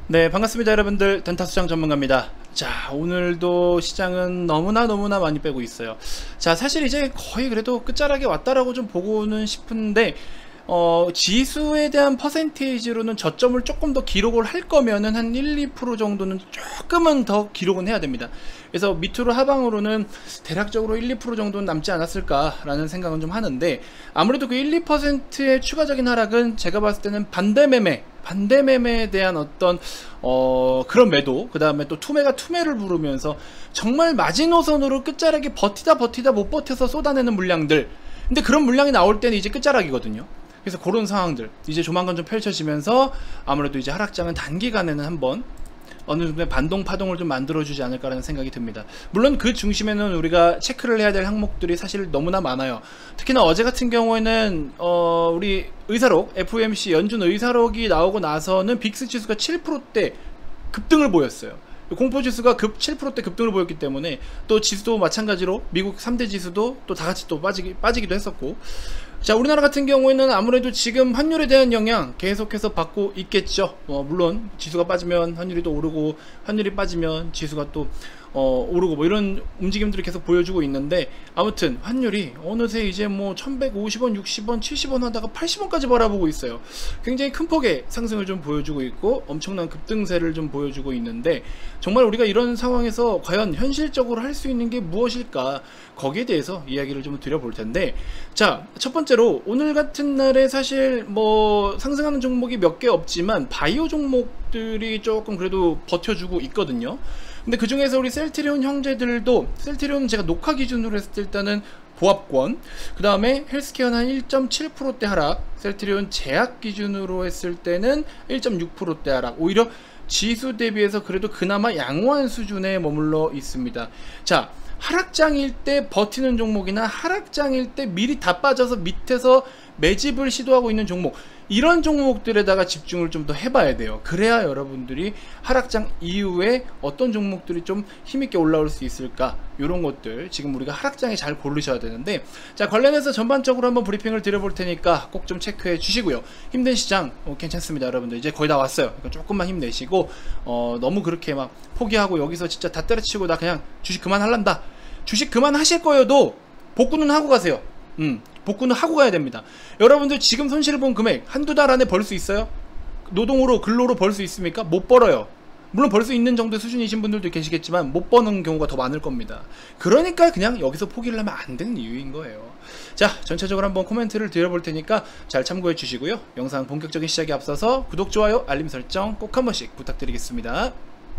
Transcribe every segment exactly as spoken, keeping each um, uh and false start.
네, 반갑습니다 여러분들. 덴타수장 전문가입니다. 자, 오늘도 시장은 너무나 너무나 많이 빼고 있어요. 자, 사실 이제 거의 그래도 끝자락에 왔다라고 좀 보고는 싶은데 어, 지수에 대한 퍼센테이지로는 저점을 조금 더 기록을 할 거면은 한 일, 이 퍼센트 정도는 조금은 더 기록은 해야 됩니다. 그래서 밑으로 하방으로는 대략적으로 일, 이 퍼센트 정도는 남지 않았을까라는 생각은 좀 하는데, 아무래도 그 일, 이 퍼센트의 추가적인 하락은 제가 봤을 때는 반대매매 반대매매에 대한 어떤 어 그런 매도, 그 다음에 또 투매가 투매를 부르면서 정말 마지노선으로 끝자락에 버티다 버티다 못 버텨서 쏟아내는 물량들, 근데 그런 물량이 나올 때는 이제 끝자락이거든요. 그래서 그런 상황들 이제 조만간 좀 펼쳐지면서 아무래도 이제 하락장은 단기간에는 한번 어느 정도의 반동 파동을 좀 만들어주지 않을까라는 생각이 듭니다. 물론 그 중심에는 우리가 체크를 해야 될 항목들이 사실 너무나 많아요. 특히나 어제 같은 경우에는 어 우리 의사록 에프오엠씨 연준 의사록이 나오고 나서는 빅스 지수가 칠 퍼센트대 급등을 보였어요. 공포지수가 급 칠 퍼센트대 급등을 보였기 때문에 또 지수도 마찬가지로 미국 삼 대 지수도 또 다같이 또 빠지기, 빠지기도 했었고, 자, 우리나라 같은 경우에는 아무래도 지금 환율에 대한 영향 계속해서 받고 있겠죠. 어, 물론 지수가 빠지면 환율이 또 오르고, 환율이 빠지면 지수가 또 어, 오르고, 뭐 이런 움직임들을 계속 보여주고 있는데, 아무튼 환율이 어느새 이제 뭐 천백오십 원, 육십 원, 칠십 원 하다가 팔십 원까지 바라보고 있어요. 굉장히 큰 폭의 상승을 좀 보여주고 있고 엄청난 급등세를 좀 보여주고 있는데, 정말 우리가 이런 상황에서 과연 현실적으로 할 수 있는 게 무엇일까, 거기에 대해서 이야기를 좀 드려볼 텐데, 자, 첫 번째로 오늘 같은 날에 사실 뭐 상승하는 종목이 몇 개 없지만 바이오 종목들이 조금 그래도 버텨주고 있거든요. 근데 그 중에서 우리 셀트리온 형제들도, 셀트리온 제가 녹화 기준으로 했을 때 일단은 보합권, 그 다음에 헬스케어는 한 일 점 칠 퍼센트대 하락, 셀트리온 제약 기준으로 했을 때는 일 점 육 퍼센트대 하락, 오히려 지수 대비해서 그래도 그나마 양호한 수준에 머물러 있습니다. 자, 하락장일 때 버티는 종목이나 하락장일 때 미리 다 빠져서 밑에서 매집을 시도하고 있는 종목, 이런 종목들에다가 집중을 좀 더 해봐야 돼요. 그래야 여러분들이 하락장 이후에 어떤 종목들이 좀 힘있게 올라올 수 있을까, 이런 것들 지금 우리가 하락장에 잘 고르셔야 되는데, 자, 관련해서 전반적으로 한번 브리핑을 드려볼 테니까 꼭 좀 체크해 주시고요. 힘든 시장 어, 괜찮습니다 여러분들. 이제 거의 다 왔어요. 그러니까 조금만 힘내시고, 어, 너무 그렇게 막 포기하고 여기서 진짜 다 때려치고 나 그냥 주식 그만할란다, 주식 그만하실 거여도 복구는 하고 가세요. 음, 복구는 하고 가야 됩니다. 여러분들 지금 손실을 본 금액 한두 달 안에 벌 수 있어요? 노동으로, 근로로 벌 수 있습니까? 못 벌어요. 물론 벌 수 있는 정도의 수준이신 분들도 계시겠지만 못 버는 경우가 더 많을 겁니다. 그러니까 그냥 여기서 포기를 하면 안 되는 이유인 거예요. 자, 전체적으로 한번 코멘트를 드려볼 테니까 잘 참고해 주시고요. 영상 본격적인 시작에 앞서서 구독, 좋아요, 알림 설정 꼭 한 번씩 부탁드리겠습니다.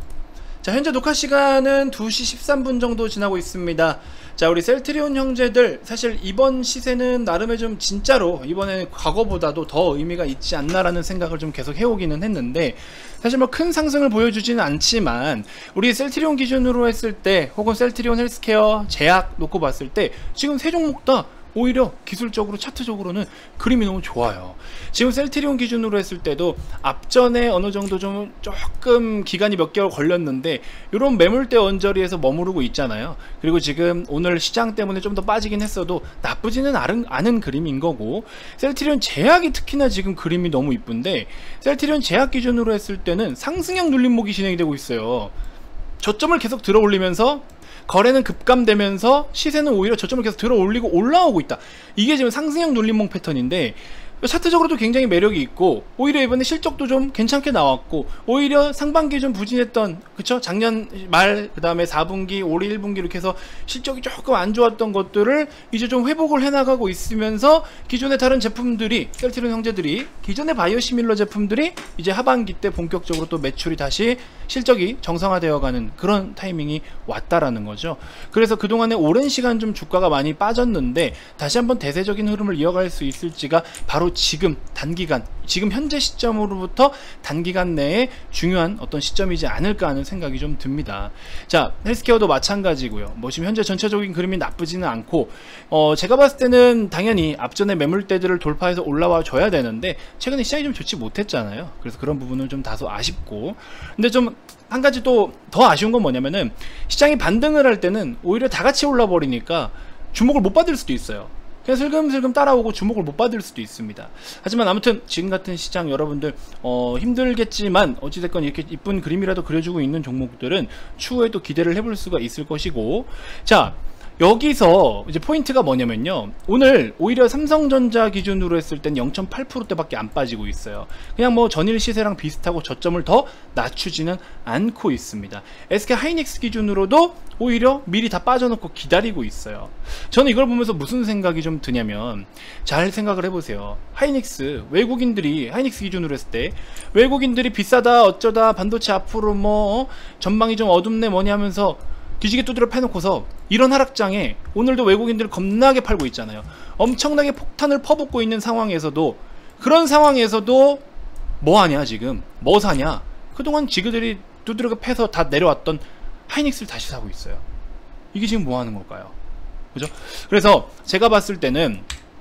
자, 현재 녹화 시간은 두 시 십삼 분 정도 지나고 있습니다. 자, 우리 셀트리온 형제들, 사실 이번 시세는 나름의 좀 진짜로 이번에 과거보다도 더 의미가 있지 않나라는 생각을 좀 계속 해오기는 했는데, 사실 뭐 큰 상승을 보여주지는 않지만 우리 셀트리온 기준으로 했을 때, 혹은 셀트리온 헬스케어, 제약 놓고 봤을 때 지금 세 종목 다 오히려 기술적으로, 차트적으로는 그림이 너무 좋아요. 지금 셀트리온 기준으로 했을 때도 앞전에 어느 정도 좀 조금 기간이 몇 개월 걸렸는데 이런 매물대 언저리에서 머무르고 있잖아요. 그리고 지금 오늘 시장 때문에 좀 더 빠지긴 했어도 나쁘지는 않은, 않은 그림인 거고, 셀트리온 제약이 특히나 지금 그림이 너무 이쁜데, 셀트리온 제약 기준으로 했을 때는 상승형 눌림목이 진행이 되고 있어요. 저점을 계속 들어 올리면서 거래는 급감되면서 시세는 오히려 저점을 계속 들어 올리고 올라오고 있다. 이게 지금 상승형 눌림목 패턴인데, 차트적으로도 굉장히 매력이 있고, 오히려 이번에 실적도 좀 괜찮게 나왔고, 오히려 상반기 좀 부진했던, 그쵸? 작년 말, 그 다음에 사 분기, 올해 일 분기 이렇게 해서 실적이 조금 안 좋았던 것들을 이제 좀 회복을 해나가고 있으면서, 기존의 다른 제품들이, 셀트리온 형제들이, 기존의 바이오시밀러 제품들이 이제 하반기 때 본격적으로 또 매출이 다시 실적이 정상화되어가는 그런 타이밍이 왔다라는 거죠. 그래서 그동안에 오랜 시간 좀 주가가 많이 빠졌는데 다시 한번 대세적인 흐름을 이어갈 수 있을지가 바로 지금 단기간, 지금 현재 시점으로부터 단기간 내에 중요한 어떤 시점이지 않을까 하는 생각이 좀 듭니다. 자, 헬스케어도 마찬가지고요. 뭐 지금 현재 전체적인 그림이 나쁘지는 않고, 어 제가 봤을 때는 당연히 앞전에 매물대들을 돌파해서 올라와 줘야 되는데 최근에 시장이 좀 좋지 못했잖아요. 그래서 그런 부분은 좀 다소 아쉽고, 근데 좀 한 가지 또 더 아쉬운 건 뭐냐면은, 시장이 반등을 할 때는 오히려 다 같이 올라 버리니까 주목을 못 받을 수도 있어요. 그냥 슬금슬금 따라오고 주목을 못 받을 수도 있습니다. 하지만 아무튼 지금 같은 시장 여러분들 어, 힘들겠지만 어찌됐건 이렇게 이쁜 그림이라도 그려주고 있는 종목들은 추후에 또 기대를 해볼 수가 있을 것이고, 자 여기서 이제 포인트가 뭐냐면요, 오늘 오히려 삼성전자 기준으로 했을 땐 영 점 팔 퍼센트대밖에 안 빠지고 있어요. 그냥 뭐 전일 시세랑 비슷하고 저점을 더 낮추지는 않고 있습니다. 에스케이하이닉스 기준으로도 오히려 미리 다 빠져놓고 기다리고 있어요. 저는 이걸 보면서 무슨 생각이 좀 드냐면, 잘 생각을 해보세요. 하이닉스, 외국인들이 하이닉스 기준으로 했을 때 외국인들이 비싸다 어쩌다 반도체 앞으로 뭐 전망이 좀 어둡네 뭐냐 하면서 뒤지게 두드려 패놓고서 이런 하락장에 오늘도 외국인들 겁나게 팔고 있잖아요. 엄청나게 폭탄을 퍼붓고 있는 상황에서도, 그런 상황에서도 뭐하냐, 지금 뭐 사냐, 그동안 지그들이 두드려 패서 다 내려왔던 하이닉스를 다시 사고 있어요. 이게 지금 뭐하는 걸까요? 그죠? 그래서 제가 봤을 때는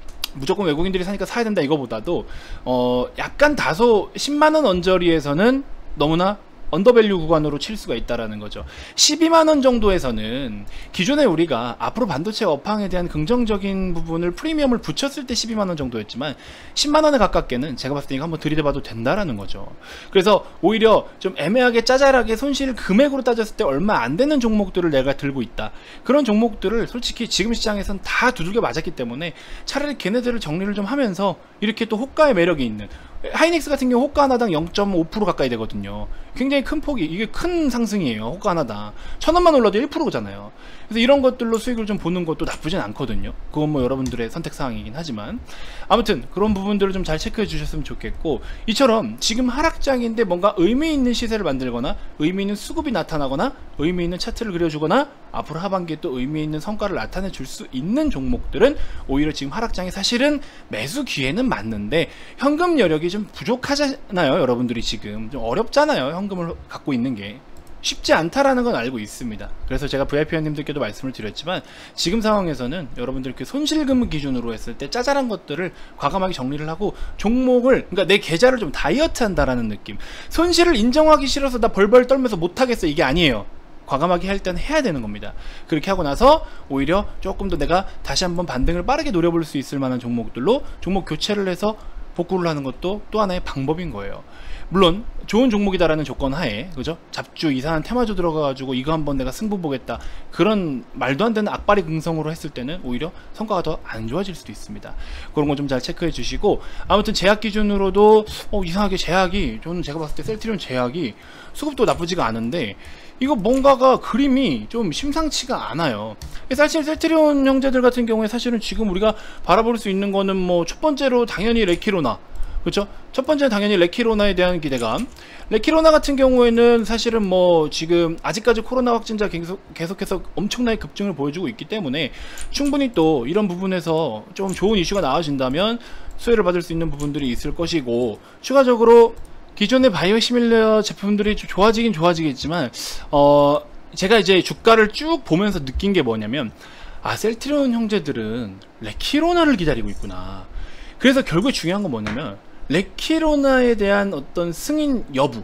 무조건 외국인들이 사니까 사야 된다 이거보다도 어 약간 다소 십만원 언저리에서는 너무나 언더밸류 구간으로 칠 수가 있다라는 거죠. 십이만원 정도에서는 기존에 우리가 앞으로 반도체 업황에 대한 긍정적인 부분을 프리미엄을 붙였을 때 십이만원 정도였지만 십만원에 가깝게는 제가 봤을 때 이거 한번 들이대봐도 된다라는 거죠. 그래서 오히려 좀 애매하게 짜잘하게 손실 금액으로 따졌을 때 얼마 안 되는 종목들을 내가 들고 있다, 그런 종목들을 솔직히 지금 시장에선 다 두들겨 맞았기 때문에 차라리 걔네들을 정리를 좀 하면서 이렇게 또 호가의 매력이 있는, 하이닉스 같은 경우 호가 하나당 영 점 오 퍼센트 가까이 되거든요. 굉장히 큰 폭이, 이게 큰 상승이에요. 호가 하나당 천원만 올라도 일 퍼센트잖아요. 그래서 이런 것들로 수익을 좀 보는 것도 나쁘진 않거든요. 그건 뭐 여러분들의 선택사항이긴 하지만 아무튼 그런 부분들을 좀 잘 체크해 주셨으면 좋겠고, 이처럼 지금 하락장인데 뭔가 의미 있는 시세를 만들거나 의미 있는 수급이 나타나거나 의미 있는 차트를 그려주거나 앞으로 하반기에 또 의미 있는 성과를 나타내 줄 수 있는 종목들은 오히려 지금 하락장이 사실은 매수 기회는 맞는데 현금 여력이 좀 부족하잖아요. 여러분들이 지금 좀 어렵잖아요. 현금을 갖고 있는 게 쉽지 않다라는 건 알고 있습니다. 그래서 제가 브이아이피 회원님들께도 말씀을 드렸지만 지금 상황에서는 여러분들 그 손실금 기준으로 했을 때 짜잘한 것들을 과감하게 정리를 하고 종목을, 그러니까 내 계좌를 좀 다이어트 한다라는 느낌, 손실을 인정하기 싫어서 나 벌벌 떨면서 못하겠어 이게 아니에요. 과감하게 할 때는 해야 되는 겁니다. 그렇게 하고 나서 오히려 조금 더 내가 다시 한번 반등을 빠르게 노려볼 수 있을 만한 종목들로 종목 교체를 해서 복구를 하는 것도 또 하나의 방법인 거예요. 물론 좋은 종목이다라는 조건 하에, 그죠? 잡주 이상한 테마주 들어가가지고 이거 한번 내가 승부 보겠다, 그런 말도 안 되는 악바리 긍성으로 했을 때는 오히려 성과가 더 안 좋아질 수도 있습니다. 그런 거 좀 잘 체크해 주시고, 아무튼 제약 기준으로도 어, 이상하게 제약이, 저는 제가 봤을 때 셀트리온 제약이 수급도 나쁘지가 않은데 이거 뭔가가 그림이 좀 심상치가 않아요. 사실 셀트리온 형제들 같은 경우에 사실은 지금 우리가 바라볼 수 있는 거는 뭐 첫 번째로 당연히 레키로나, 그렇죠? 첫 번째는 당연히 레키로나에 대한 기대감. 레키로나 같은 경우에는 사실은 뭐 지금 아직까지 코로나 확진자 계속, 계속해서 엄청나게 급증을 보여주고 있기 때문에 충분히 또 이런 부분에서 좀 좋은 이슈가 나와진다면 수혜를 받을 수 있는 부분들이 있을 것이고, 추가적으로 기존의 바이오 시밀러 제품들이 좀 좋아지긴 좋아지겠지만 어 제가 이제 주가를 쭉 보면서 느낀 게 뭐냐면, 아 셀트리온 형제들은 레키로나를 기다리고 있구나. 그래서 결국 중요한 건 뭐냐면 레키로나에 대한 어떤 승인 여부,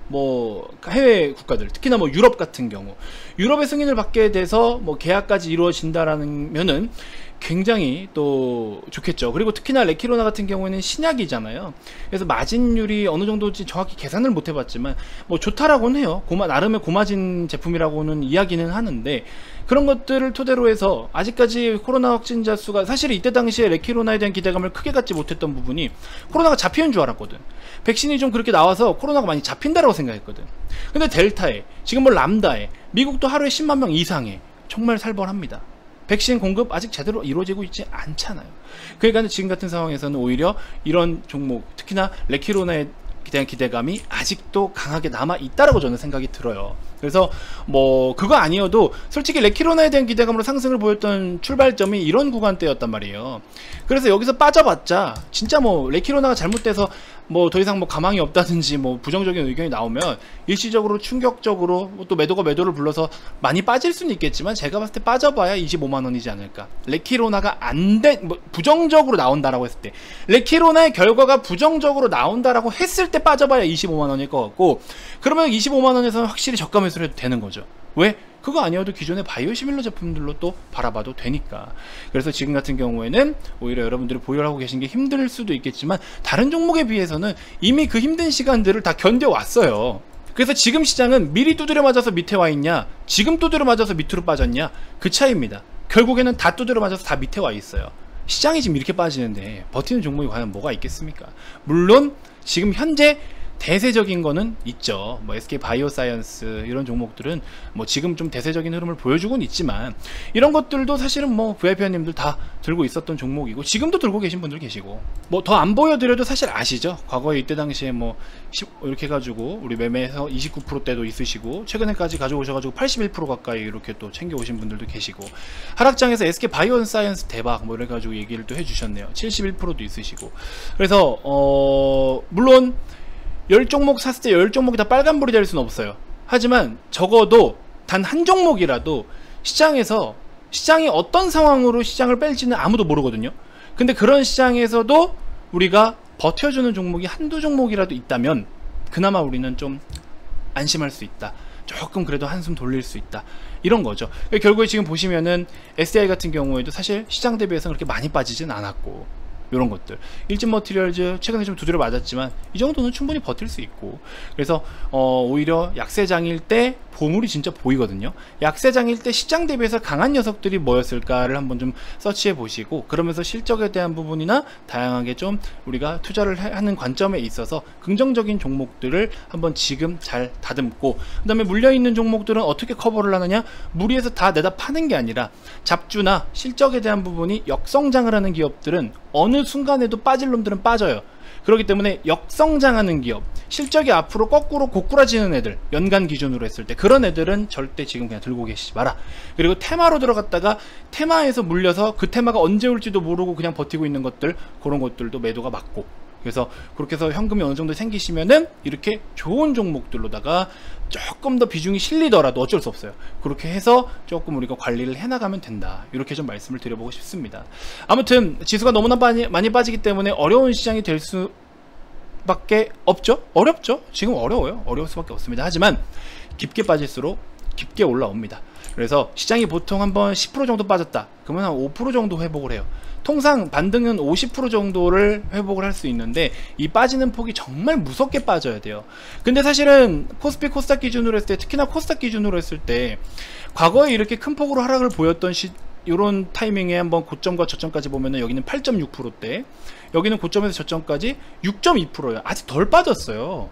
뭐 해외 국가들, 특히나 뭐 유럽 같은 경우 유럽의 승인을 받게 돼서 뭐 계약까지 이루어진다라는 면은 굉장히 또 좋겠죠. 그리고 특히나 레키로나 같은 경우에는 신약이잖아요. 그래서 마진율이 어느 정도인지 정확히 계산을 못 해봤지만 뭐 좋다라고는 해요. 고마, 나름의 고마진 제품이라고는 이야기는 하는데, 그런 것들을 토대로 해서 아직까지 코로나 확진자 수가, 사실 이때 당시에 레키로나에 대한 기대감을 크게 갖지 못했던 부분이 코로나가 잡히는 줄 알았거든. 백신이 좀 그렇게 나와서 코로나가 많이 잡힌다라고 생각했거든. 근데 델타에, 지금 뭐 람다에, 미국도 하루에 십만 명 이상에 정말 살벌합니다. 백신 공급 아직 제대로 이루어지고 있지 않잖아요. 그러니까 지금 같은 상황에서는 오히려 이런 종목, 특히나 레키로나에 대한 기대감이 아직도 강하게 남아 있다라고 저는 생각이 들어요. 그래서 뭐 그거 아니어도 솔직히 레키로나에 대한 기대감으로 상승을 보였던 출발점이 이런 구간대였단 말이에요. 그래서 여기서 빠져봤자 진짜 뭐 레키로나가 잘못돼서 뭐 더 이상 뭐 가망이 없다든지 뭐 부정적인 의견이 나오면 일시적으로 충격적으로 또 매도가 매도를 불러서 많이 빠질 수는 있겠지만 제가 봤을 때 빠져봐야 이십오만 원이지 않을까. 레키로나가 안 돼, 뭐 부정적으로 나온다라고 했을 때, 레키로나의 결과가 부정적으로 나온다라고 했을 때 빠져봐야 이십오만 원일 것 같고, 그러면 이십오만 원에서는 확실히 저가 매수 타겟으로 해도 되는 거죠. 왜? 그거 아니어도 기존의 바이오시밀러 제품들로 또 바라봐도 되니까. 그래서 지금 같은 경우에는 오히려 여러분들이 보유하고 계신 게 힘들 수도 있겠지만 다른 종목에 비해서는 이미 그 힘든 시간들을 다 견뎌왔어요. 그래서 지금 시장은 미리 두드려 맞아서 밑에 와 있냐, 지금 두드려 맞아서 밑으로 빠졌냐, 그 차이입니다. 결국에는 다 두드려 맞아서 다 밑에 와 있어요. 시장이 지금 이렇게 빠지는데 버티는 종목이 과연 뭐가 있겠습니까? 물론 지금 현재 대세적인 거는 있죠. 뭐 에스케이 바이오사이언스 이런 종목들은 뭐 지금 좀 대세적인 흐름을 보여주고는 있지만, 이런 것들도 사실은 뭐 브이아이피님들 다 들고 있었던 종목이고 지금도 들고 계신 분들 계시고, 뭐 더 안 보여드려도 사실 아시죠. 과거에 이때 당시에 뭐 이렇게 해가지고 우리 매매에서 이십구 퍼센트대도 있으시고, 최근에까지 가져오셔가지고 팔십일 퍼센트 가까이 이렇게 또 챙겨오신 분들도 계시고, 하락장에서 에스케이 바이오사이언스 대박 뭐 이래가지고 얘기를 또 해주셨네요. 칠십일 퍼센트도 있으시고. 그래서 어 물론 열 종목 샀을 때 열 종목이 다 빨간불이 될 수는 없어요. 하지만 적어도 단 한 종목이라도 시장에서, 시장이 어떤 상황으로 시장을 뺄지는 아무도 모르거든요. 근데 그런 시장에서도 우리가 버텨주는 종목이 한두 종목이라도 있다면 그나마 우리는 좀 안심할 수 있다, 조금 그래도 한숨 돌릴 수 있다, 이런 거죠. 결국에 지금 보시면은 에스디아이 같은 경우에도 사실 시장 대비해서 그렇게 많이 빠지진 않았고, 이런 것들 일진 머티리얼즈 최근에 좀 두드려 맞았지만 이 정도는 충분히 버틸 수 있고, 그래서 어, 오히려 약세장일 때 보물이 진짜 보이거든요. 약세장일 때 시장 대비해서 강한 녀석들이 뭐였을까를 한번 좀 서치해 보시고, 그러면서 실적에 대한 부분이나 다양하게 좀 우리가 투자를 하는 관점에 있어서 긍정적인 종목들을 한번 지금 잘 다듬고, 그 다음에 물려있는 종목들은 어떻게 커버를 하느냐, 무리해서 다 내다 파는 게 아니라 잡주나 실적에 대한 부분이 역성장을 하는 기업들은 어느 순간에도 빠질 놈들은 빠져요. 그렇기 때문에 역성장하는 기업, 실적이 앞으로 거꾸로 고꾸라지는 애들, 연간 기준으로 했을 때 그런 애들은 절대 지금 그냥 들고 계시지 마라. 그리고 테마로 들어갔다가 테마에서 물려서 그 테마가 언제 올지도 모르고 그냥 버티고 있는 것들, 그런 것들도 매도가 맞고, 그래서 그렇게 해서 현금이 어느 정도 생기시면은 이렇게 좋은 종목들로다가 조금 더 비중이 실리더라도 어쩔 수 없어요. 그렇게 해서 조금 우리가 관리를 해나가면 된다, 이렇게 좀 말씀을 드려보고 싶습니다. 아무튼 지수가 너무나 많이, 많이 빠지기 때문에 어려운 시장이 될 수밖에 없죠. 어렵죠. 지금 어려워요. 어려울 수밖에 없습니다. 하지만 깊게 빠질수록 깊게 올라옵니다. 그래서 시장이 보통 한번 십 퍼센트 정도 빠졌다 그러면 한 오 퍼센트 정도 회복을 해요. 통상 반등은 오십 퍼센트 정도를 회복을 할 수 있는데 이 빠지는 폭이 정말 무섭게 빠져야 돼요. 근데 사실은 코스피 코스닥 기준으로 했을 때, 특히나 코스닥 기준으로 했을 때 과거에 이렇게 큰 폭으로 하락을 보였던 시, 이런 타이밍에 한번 고점과 저점까지 보면은 여기는 팔 점 육 퍼센트대, 여기는 고점에서 저점까지 육 점 이 퍼센트예요. 아직 덜 빠졌어요.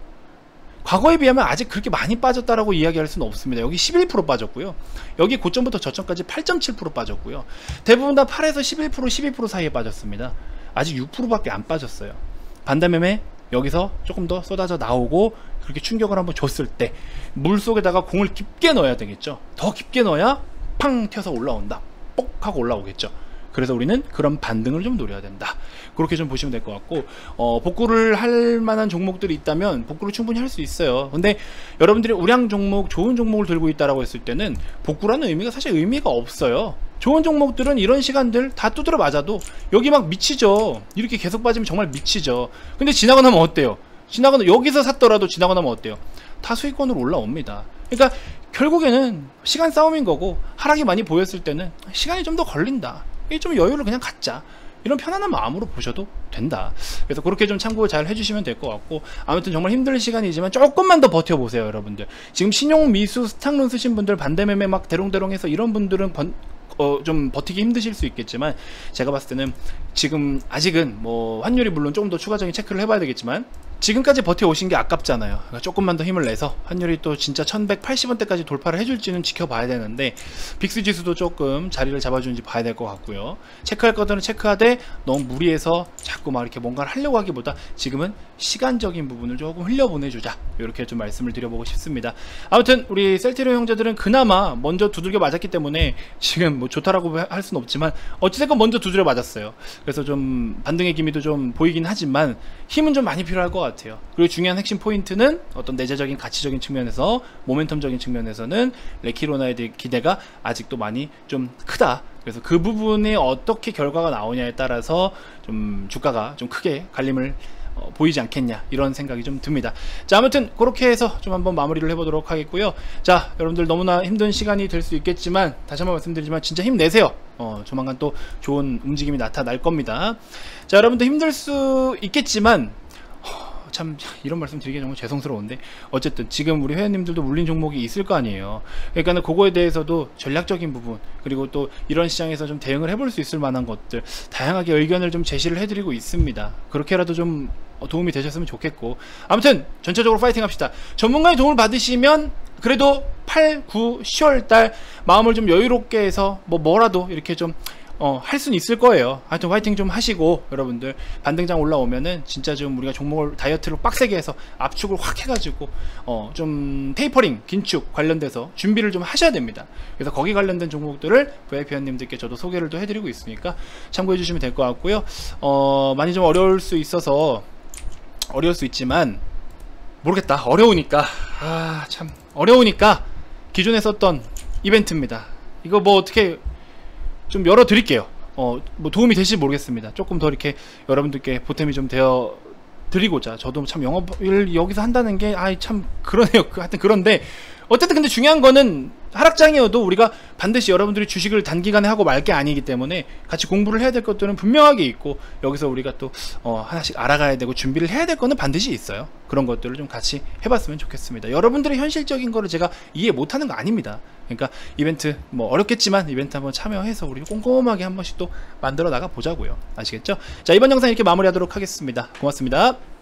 과거에 비하면 아직 그렇게 많이 빠졌다라고 이야기할 수는 없습니다. 여기 십일 퍼센트 빠졌고요. 여기 고점부터 저점까지 팔 점 칠 퍼센트 빠졌고요. 대부분 다 팔에서 십일 퍼센트, 십이 퍼센트 사이에 빠졌습니다. 아직 육 퍼센트 밖에 안 빠졌어요. 반대매매 여기서 조금 더 쏟아져 나오고 그렇게 충격을 한번 줬을 때 물속에다가 공을 깊게 넣어야 되겠죠. 더 깊게 넣어야 팡 튀어서 올라온다, 뽁 하고 올라오겠죠. 그래서 우리는 그런 반등을 좀 노려야 된다, 그렇게 좀 보시면 될 것 같고, 어, 복구를 할 만한 종목들이 있다면 복구를 충분히 할 수 있어요. 근데 여러분들이 우량 종목, 좋은 종목을 들고 있다라고 했을 때는 복구라는 의미가 사실 의미가 없어요. 좋은 종목들은 이런 시간들 다 두드려 맞아도 여기 막 미치죠. 이렇게 계속 빠지면 정말 미치죠. 근데 지나고 나면 어때요? 지나고 나 여기서 샀더라도 지나고 나면 어때요? 다 수익권으로 올라옵니다. 그러니까 결국에는 시간 싸움인 거고, 하락이 많이 보였을 때는 시간이 좀 더 걸린다, 좀 여유를 그냥 갖자, 이런 편안한 마음으로 보셔도 된다. 그래서 그렇게 좀 참고 잘 해주시면 될 것 같고, 아무튼 정말 힘든 시간이지만 조금만 더 버텨보세요. 여러분들 지금 신용 미수 스탁론 쓰신 분들, 반대매매 막 대롱대롱 해서 이런 분들은 번, 어, 좀 버티기 힘드실 수 있겠지만, 제가 봤을 때는 지금 아직은 뭐 환율이 물론 조금 더 추가적인 체크를 해봐야 되겠지만 지금까지 버텨오신 게 아깝잖아요. 그러니까 조금만 더 힘을 내서 환율이 또 진짜 천백팔십 원대까지 돌파를 해줄지는 지켜봐야 되는데, 빅스 지수도 조금 자리를 잡아주는지 봐야 될 것 같고요. 체크할 것들은 체크하되 너무 무리해서 자꾸 막 이렇게 뭔가를 하려고 하기보다 지금은 시간적인 부분을 조금 흘려보내주자, 이렇게 좀 말씀을 드려보고 싶습니다. 아무튼 우리 셀트리온 형제들은 그나마 먼저 두들겨 맞았기 때문에 지금 뭐 좋다라고 할 수는 없지만 어찌됐건 먼저 두드려 맞았어요. 그래서 좀 반등의 기미도 좀 보이긴 하지만 힘은 좀 많이 필요할 것 같아요. 그리고 중요한 핵심 포인트는 어떤 내재적인 가치적인 측면에서, 모멘텀적인 측면에서는 레키로나에 대한 기대가 아직도 많이 좀 크다. 그래서 그 부분에 어떻게 결과가 나오냐에 따라서 좀 주가가 좀 크게 갈림을 어, 보이지 않겠냐 이런 생각이 좀 듭니다. 자, 아무튼 그렇게 해서 좀 한번 마무리를 해보도록 하겠고요. 자, 여러분들 너무나 힘든 시간이 될 수 있겠지만 다시 한번 말씀드리지만 진짜 힘내세요. 어, 조만간 또 좋은 움직임이 나타날 겁니다. 자, 여러분들 힘들 수 있겠지만 참 이런 말씀 드리기 정말 죄송스러운데 어쨌든 지금 우리 회원님들도 물린 종목이 있을 거 아니에요. 그러니까 그거에 대해서도 전략적인 부분, 그리고 또 이런 시장에서 좀 대응을 해볼 수 있을 만한 것들 다양하게 의견을 좀 제시를 해드리고 있습니다. 그렇게라도 좀 도움이 되셨으면 좋겠고, 아무튼 전체적으로 파이팅 합시다. 전문가의 도움을 받으시면 그래도 팔, 구, 시월달 마음을 좀 여유롭게 해서 뭐 뭐라도 이렇게 좀 어, 할 수는 있을 거예요. 하여튼 화이팅 좀 하시고, 여러분들 반등장 올라오면은 진짜 좀 우리가 종목을 다이어트로 빡세게 해서 압축을 확 해가지고 어, 좀 테이퍼링, 긴축 관련돼서 준비를 좀 하셔야 됩니다. 그래서 거기 관련된 종목들을 브이아이피원님들께 저도 소개를 또 해드리고 있으니까 참고해 주시면 될 것 같고요. 어, 많이 좀 어려울 수 있어서 어려울 수 있지만 모르겠다. 어려우니까 아 참 어려우니까 기존에 썼던 이벤트입니다. 이거 뭐 어떻게 좀 열어 드릴게요. 어, 뭐 도움이 되실지 모르겠습니다. 조금 더 이렇게 여러분들께 보탬이 좀 되어 드리고자, 저도 참 영업을 여기서 한다는 게 아이 참 그러네요. 하여튼 그런데 어쨌든 근데 중요한 거는 하락장이어도 우리가 반드시 여러분들이 주식을 단기간에 하고 말 게 아니기 때문에 같이 공부를 해야 될 것들은 분명하게 있고, 여기서 우리가 또 어, 하나씩 알아가야 되고 준비를 해야 될 거는 반드시 있어요. 그런 것들을 좀 같이 해봤으면 좋겠습니다. 여러분들의 현실적인 거를 제가 이해 못하는 거 아닙니다. 그러니까 이벤트 뭐 어렵겠지만 이벤트 한번 참여해서 우리 꼼꼼하게 한 번씩 또 만들어 나가 보자고요. 아시겠죠? 자, 이번 영상 이렇게 마무리하도록 하겠습니다. 고맙습니다.